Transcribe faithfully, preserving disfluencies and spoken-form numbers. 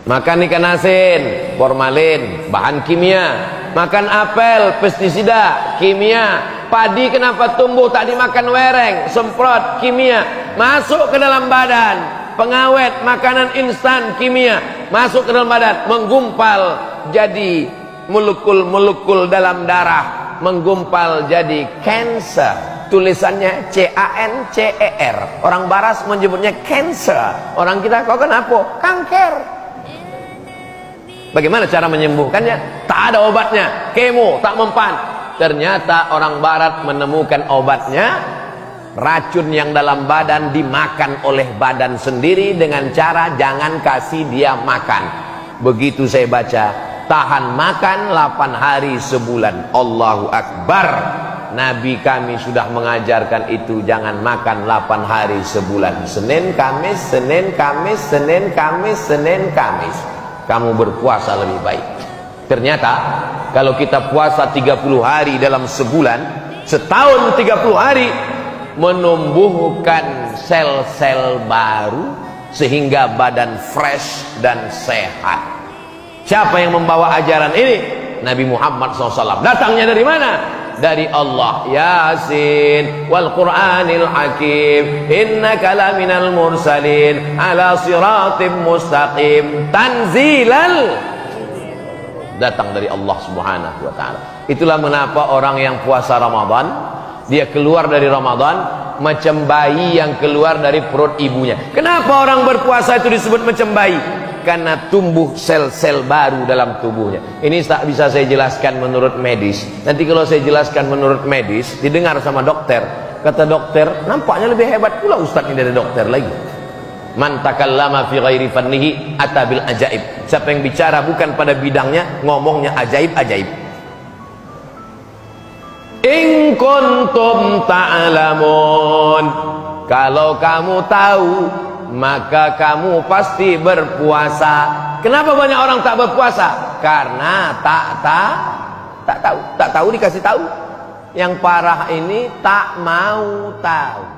Makan ikan asin, formalin, bahan kimia. Makan apel, pestisida, kimia. Padi kenapa tumbuh tak dimakan wereng, semprot, kimia. Masuk ke dalam badan, pengawet, makanan instan, kimia. Masuk ke dalam badan, menggumpal jadi molekul-molekul dalam darah, menggumpal jadi cancer. Tulisannya C A N C E R. Orang barat menyebutnya cancer. Orang kita kok kenapa? Kanker. Bagaimana cara menyembuhkannya? Tak ada obatnya, kemo tak mempan. Ternyata orang barat menemukan obatnya. Racun yang dalam badan dimakan oleh badan sendiri dengan cara jangan kasih dia makan. Begitu saya baca, tahan makan delapan hari sebulan. Allahu Akbar. Nabi kami sudah mengajarkan itu, jangan makan delapan hari sebulan. Senin, Kamis, Senin, Kamis, Senin, Kamis, Senin, Kamis. Kamu berpuasa lebih baik. Ternyata kalau kita puasa tiga puluh hari dalam sebulan, setahun tiga puluh hari, menumbuhkan sel-sel baru sehingga badan fresh dan sehat. Siapa yang membawa ajaran ini? Nabi Muhammad shallallahu alaihi wasallam. Datangnya dari mana? Dari Allah. Yasin wal Qur'anil Hakim, innaka laminal mursalin ala siratim mustaqim, tanzilal. Datang dari Allah Subhanahu wa taala. Itulah mengapa orang yang puasa Ramadan, dia keluar dari Ramadan macam bayi yang keluar dari perut ibunya. Kenapa orang berpuasa itu disebut macam bayi? Karena tumbuh sel-sel baru dalam tubuhnya. Ini tak bisa saya jelaskan menurut medis. Nanti kalau saya jelaskan menurut medis, didengar sama dokter. Kata dokter, nampaknya lebih hebat pula ustaz ini dari dokter lagi. Man takallama fi ghairi fannihi atabil ajaib. Siapa yang bicara bukan pada bidangnya, ngomongnya ajaib-ajaib. In kuntum ta'lamun, kalau kamu tahu, maka kamu pasti berpuasa. Kenapa banyak orang tak berpuasa? Karena tak tak tak tahu. Tak tahu dikasih tahu. Yang parah ini tak mau tahu.